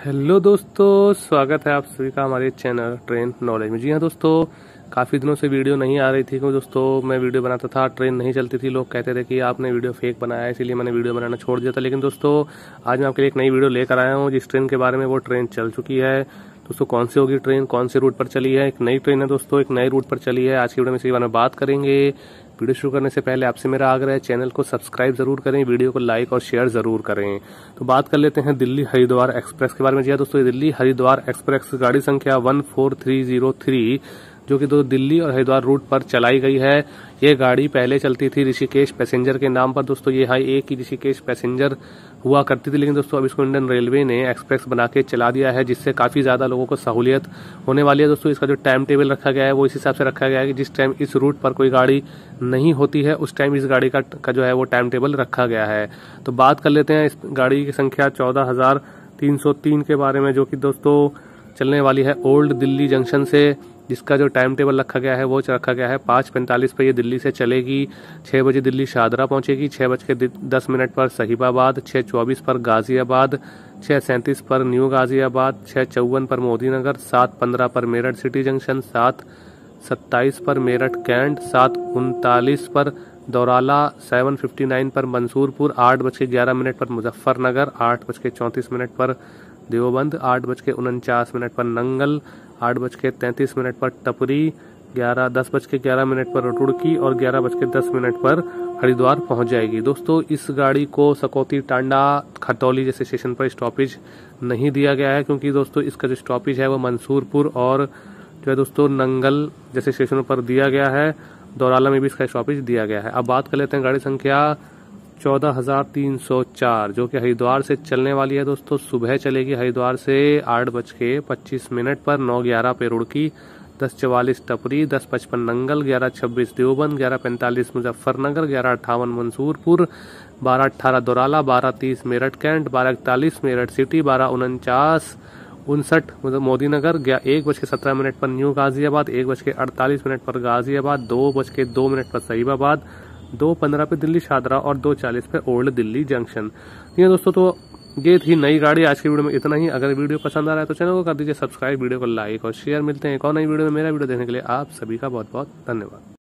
Hello दोस्तों, स्वागत है आप सभी का हमारे चैनल ट्रेन नॉलेज में। जी हाँ दोस्तों, काफ़ी दिनों से वीडियो नहीं आ रही थी क्योंकि दोस्तों मैं वीडियो बनाता था, ट्रेन नहीं चलती थी। लोग कहते थे कि आपने वीडियो फेक बनाया है, इसीलिए मैंने वीडियो बनाना छोड़ दिया था। लेकिन दोस्तों आज मैं आपके लिए एक नई वीडियो लेकर आया हूँ जिस ट्रेन के बारे में, वो ट्रेन चल चुकी है। दोस्तों कौन सी होगी ट्रेन, कौन से रूट पर चली है? एक नई ट्रेन है दोस्तों, एक नए रूट पर चली है। आज की वीडियो में इसी बारे में बात करेंगे। वीडियो शुरू करने से पहले आपसे मेरा आग्रह है, चैनल को सब्सक्राइब जरूर करें, वीडियो को लाइक और शेयर जरूर करें। तो बात कर लेते हैं दिल्ली हरिद्वार एक्सप्रेस के बारे में। जी दोस्तों, ये दिल्ली हरिद्वार एक्सप्रेस गाड़ी संख्या 14303 जो कि दो दिल्ली और हरिद्वार रूट पर चलाई गई है। ये गाड़ी पहले चलती थी ऋषिकेश पैसेंजर के नाम पर दोस्तों। ये हाई एक ही ऋषिकेश पैसेंजर हुआ करती थी, लेकिन दोस्तों अब इसको इंडियन रेलवे ने एक्सप्रेस बना के चला दिया है, जिससे काफी ज्यादा लोगों को सहूलियत होने वाली है। दोस्तों इसका जो टाइम टेबल रखा गया है वो इस हिसाब से रखा गया है कि जिस टाइम इस रूट पर कोई गाड़ी नहीं होती है उस टाइम इस गाड़ी का जो है वो टाइम टेबल रखा गया है। तो बात कर लेते हैं इस गाड़ी की संख्या 14,303 के बारे में, जो कि दोस्तों चलने वाली है ओल्ड दिल्ली जंक्शन से। जिसका जो टाइम टेबल रखा गया है वो रखा गया है 5:45 पर ये दिल्ली से चलेगी। 6 बजे दिल्ली शाहदरा पहुंचेगी, 6:10 पर साहिबाबाद, 6:24 पर गाजियाबाद, 6:37 पर न्यू गाजियाबाद, 6:54 पर मोदीनगर, 7:15 पर मेरठ सिटी जंक्शन, 7:27 पर मेरठ कैंट, 7:39 पर दौराला, 7:59 पर मंसूरपुर, 8:11 पर मुजफ्फरनगर, 8:34 पर देवबंद, 8:49 पर नंगल, 8:33 पर टपरी, 10:11 पर रुड़की और 11:10 पर हरिद्वार पहुंच जाएगी। दोस्तों इस गाड़ी को सकौती, टांडा, खतौली जैसे स्टेशन पर स्टॉपेज नहीं दिया गया है, क्योंकि दोस्तों इसका जो स्टॉपेज है वो मंसूरपुर और जो है दोस्तों नंगल जैसे स्टेशनों पर दिया गया है। दौराला में भी इसका स्टॉपेज दिया गया है। अब बात कर लेते हैं गाड़ी संख्या 14,304 जो कि हरिद्वार से चलने वाली है। दोस्तों सुबह चलेगी हरिद्वार से 8:25 पर, 9:11 पे रुड़की, 10:44 टपरी, 10:55 नंगल, 11:26 देवबंद, 11:45 मुजफ्फरनगर, 11:58 मंसूरपुर, 12:18 दौराला, 12:30 मेरठ कैंट, 12:41 मेरठ सिटी, 12:59 मोदीनगर, 1:17 पर न्यू गाजियाबाद, 1:48 पर गाजियाबाद, 2:02 पर साहिबाबाद, 2:15 पे दिल्ली शाहदरा और 2:40 पे ओल्ड दिल्ली जंक्शन। ये दोस्तों तो ये थी नई गाड़ी। आज की वीडियो में इतना ही। अगर वीडियो पसंद आ रहा है तो चैनल को कर दीजिए सब्सक्राइब, वीडियो को लाइक और शेयर। मिलते हैं एक और नई वीडियो में। मेरा वीडियो देखने के लिए आप सभी का बहुत बहुत धन्यवाद।